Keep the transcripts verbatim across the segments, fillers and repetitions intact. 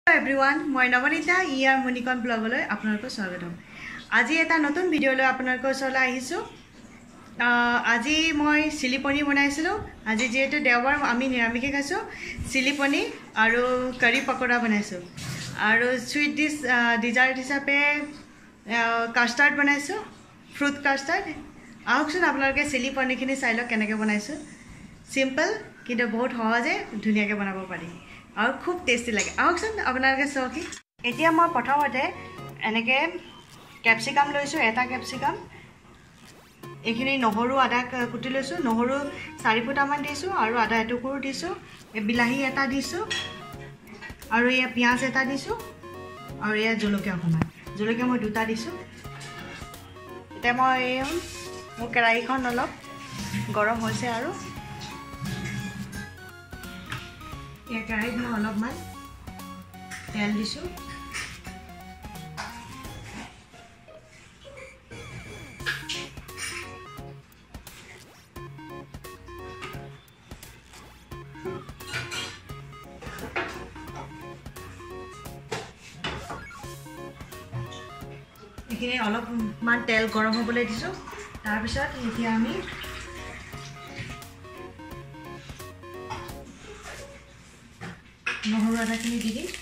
Everyone मैं Navneeta year मुनिकन ब्लगলৈ আপোনালোকক স্বাগতম। আজি এটা নতুন ভিডিঅলৈ আপোনালোকৰ ওচৰলৈ আহিছো। আজি মই চিলি পনীৰ বনাইছিলো। আজি যেহেতু দেওবাৰ আমি নিৰামিষে খাইছো। চিলি পনীৰ আৰু কাৰি পকৰা বনাইছো আৰু সুইট ডিশ ডিজাৰ্ট হিচাপে কাস্টাৰ্ড বনাইছো, ফ্ৰুট কাস্টাৰ্ড। আহকচোন আপোনালোকে চিলি পনীৰখিনি চাই লওক কেনেকৈ বনাইছো। সিম্পল কিন্তু বহুত সহজে ধুনীয়াকৈ বনাব পাৰি और खूब टेस्टी लगे। आहकचोन आपनालोके चौकी एतिया मैं प्रथमते एनेके कैप्सिकाम लैसो। एटा कैप्सिकाम एखिनि নহৰু आदा कुटी लैसो। নহৰু चारि फुटामान दिसो और आदा एटुकुर दिसो। ए बिलाही एटा दिसो और ये पियाज एटा दिसो और ये जलकिया अकमान जलकिया मैं दुटा दिसो। एटा मैं मोर केराहीखन अलप गरम होइसे और ये केराहीत मैं अलपमान तेल दिसो। এইখিনি অলপমান তেল গৰম হ'বলৈ দিছো। তাৰ পিছত এতিয়া আমি নহৰু আদাখিনি দি দিম।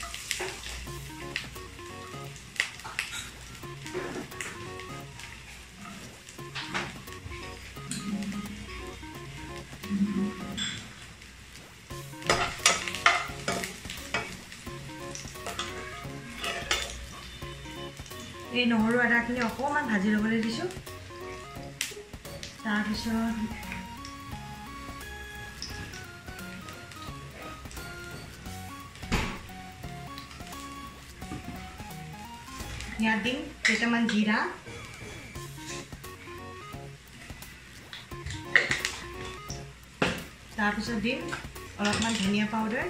এই নহৰু আদাখিনি অকণমান ভাজি ল'বলৈ দিছোঁ। তাৰপিছত ইয়াত দিম কেইটামান জিৰা, তাৰপিছত দিম অলপমান ধনিয়া পাউডাৰ,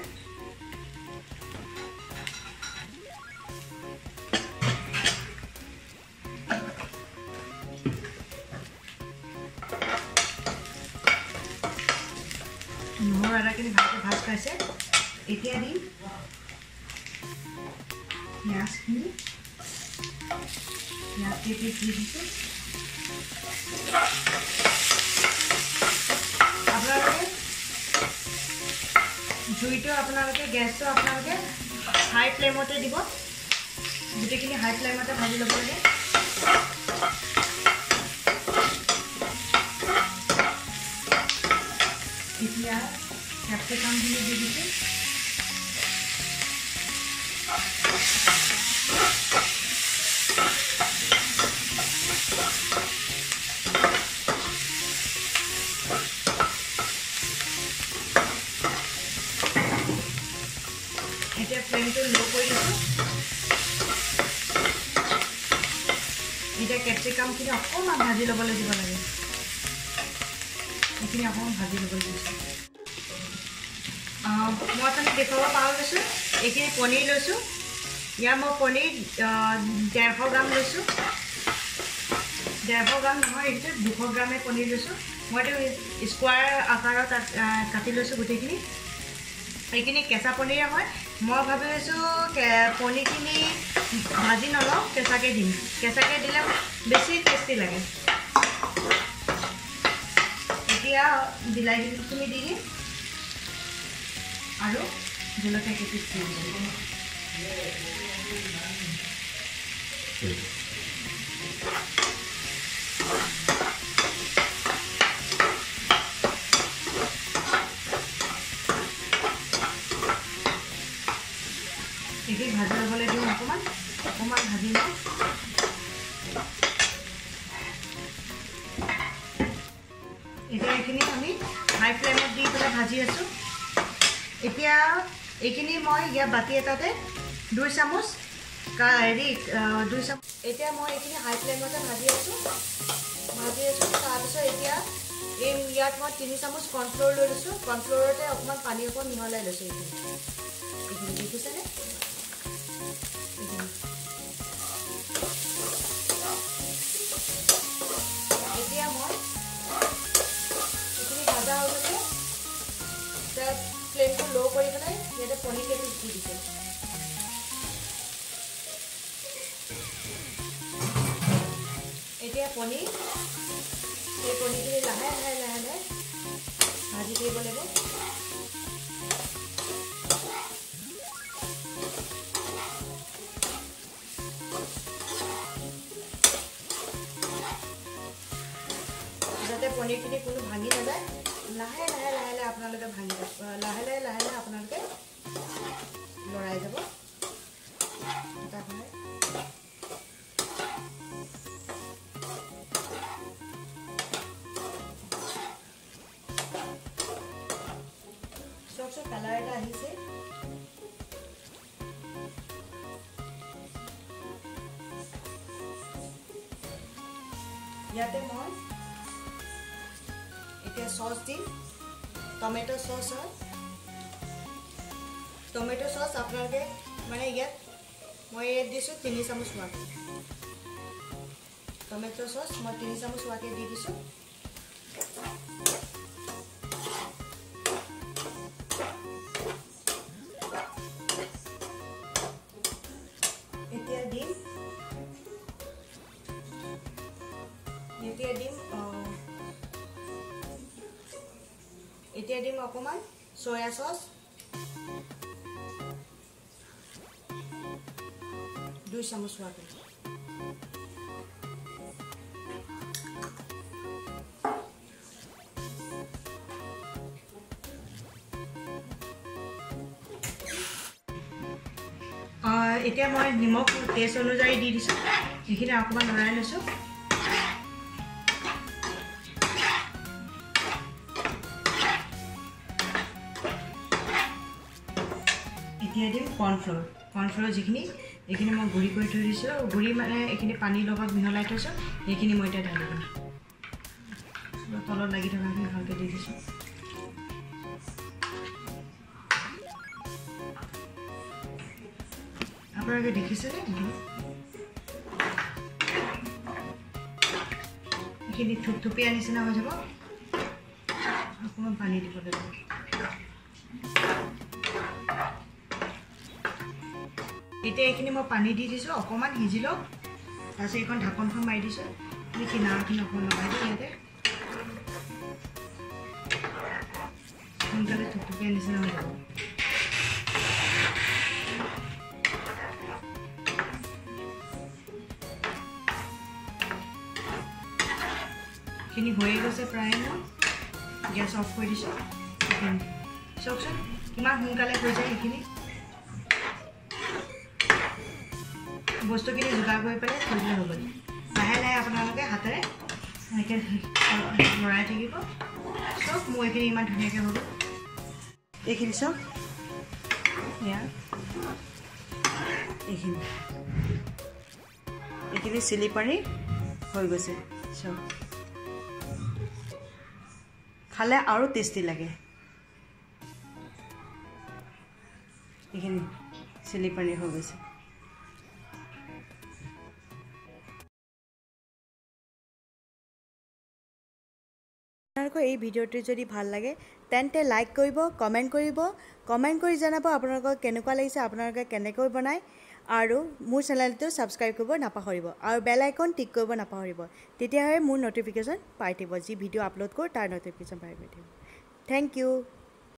নহৰু আদাখিনি ভালকৈ ভাজ খাইছে। এতিয়া দিম পিঁয়াজখিনি। पियाज के पीस दी दीजिए। आपनालोके जुईटो आपनालोके गैस तो आपनालोके हाई फ्लेमते दिबो। गुटेखिनि हाई फ्लेमते भाजी लब लागे। এতিয়া कैप्सिकमखिनि দি দিছো। এতিয়া ফ্লেমটো লো কৰি দিছো। এতিয়া कैप्सिकमखिनि অকণমান ভাজি ল'বলৈ দিব লাগে। এইখিনি অকণমান ভাজি ল'বলৈ দিছো। মই আপুনি দেখুৱাব পাৰোঁ লৈছোঁ। এইখিনি পনীৰ লৈছোঁ। ইয়াৰ মই পনীৰ ডেৰশ গ্ৰাম লৈছোঁ। ডেৰশ গ্ৰাম নহয়, এইটো দুশ গ্ৰামে পনীৰ লৈছোঁ। মইতো স্কোৱাৰ আকাৰত কাটি লৈছোঁ গোটেইখিনি। এইখিনি কেঁচা পনীৰে হয়। মই ভাবি আছোঁ পনীৰখিনি ভাজি নলওঁ, কেঁচাকৈ দিম। কেঁচাকৈ দিলে বেছি টেষ্টি লাগে। এতিয়া বিলাহীখিনি দি দিম আৰু জলকীয়া কেইপিচ দি দিম। এইখিনি ভাজি ল'বলৈ দিওঁ। অকণমান অকণমান ভাজি লওঁ। এতিয়া এইখিনি আমি হাই ফ্লেমত দি পেলাই ভাজি আছোঁ। এতিয়া এইখিনি মই ইয়াত বাতি এটাতে দুই চামুচ হেৰি দুই চামুচ এতিয়া মই এইখিনি হাই ফ্লেমতে ভাজি আছোঁ ভাজি আছোঁ তাৰপিছত এতিয়া এই ইয়াত মই তিনি চামুচ কৰ্ণফ্ল'ৰ লৈ লৈছোঁ। কৰ্ণফ্ল'ৰতে অকণমান পানী অকণ মিহলাই লৈছোঁ। এইখিনি এইখিনি দেখিছেনে? এতিয়া মই এইখিনি ভাজা হৈ গৈছে। फ्लेम को लो कर पनीर के पीस दी दी পনীৰ এই পনীৰখিনি লাহে লাহে লাহে লাহে ভাজি দিব লাগিব যাতে পনীৰখিনি কোনো ভাঙি নাযায় লাহে লাহে লাহে লাহে আপোনালোকে ভাঙি যাব লাহে লাহে লাহে লাহে আপোনালোকে লৰাই যাব তাৰপৰা চকচক কালাৰ এটা আহিছে ইয়াতে মই এতিয়া সস দিম টমেটো সস হয় টমেটো সস আপোনালোকে মানে ইয়াত মই ইয়াত দিছোঁ তিনি চামুচ হোৱাকৈ টমেটো সস মই তিনি চামুচ হোৱাকৈ দি দিছোঁ এতিয়া দিম এতিয়া দিম এতিয়া দিম অকণমান সয়া সস দুই চামুচ হোৱাকৈ এতিয়া মই নিমখ টেষ্ট অনুযায়ী দি দিছোঁ এইখিনি অকণমান লৰাই লৈছোঁ এতিয়া দিম কৰ্ণফ্ল'ৰ কৰ্ণফ্ল'ৰ যিখিনি এইখিনি মই গুড়ি কৰি থৈ দিছোঁ গুড়ি মানে এইখিনি পানীৰ লগত মিহলাই থৈছোঁ সেইখিনি মই এতিয়া ঢালি দিম তলত লাগি থকাখিনি ভালকৈ দি দিছোঁ আপোনালোকে দেখিছেনে এইখিনি থুপথুপীয়া নিচিনা হৈ যাব অকণমান পানী দিব লাগিব এতিয়া এইখিনি মই পানী দি দিছোঁ অকণমান সিজি লওক তাৰপিছত এইখন ঢাকনখন মাৰি দিছোঁ এই কিনাৰখিনি অকণমান লগাই দিওঁ ইয়াতে সোনকালে থুপথুপীয়া নিচিনা হৈ যাব এইখিনি হৈয়ে গৈছে প্ৰায় মই গেছ অফ কৰি দিছোঁ এইখিনি চাওকচোন কিমান সোনকালে হৈ যায় এইখিনি বস্তুখিনি যোগাৰ কৰি পেলাই থৈ দিলে হ'ব লাহে লাহে আপোনালোকে হাতেৰে এনেকৈ লৰাই থাকিব চব মোৰ এইখিনি ইমান ধুনীয়াকৈ হ'ব এইখিনি চাওক এয়া এইখিনি এইখিনি চিলি পনীৰ হৈ গৈছে চাওক খালে আৰু টেষ্টি লাগে এইখিনি চিলি পনীৰ হৈ গৈছে আপোনালোকৰ এই ভিডিঅ'টো যদি ভাল লাগে তেন্তে লাইক কৰিব কমেণ্ট কৰিব কমেণ্ট কৰি জনাব আপোনালোকক কেনেকুৱা লাগিছে আপোনালোকে কেনেকৈ বনায় আৰু মোৰ চেনেলটো ছাবস্ক্ৰাইব কৰিব নাপাহৰিব আৰু বেল আইকন টিক কৰিব নাপাহৰিব তেতিয়াহে মোৰ ন'টিফিকেশ্যন পাই থাকিব যি ভিডিঅ' আপলোড কৰোঁ তাৰ ন'টিফিকেশ্যন পাই থাকিব থেংক ইউ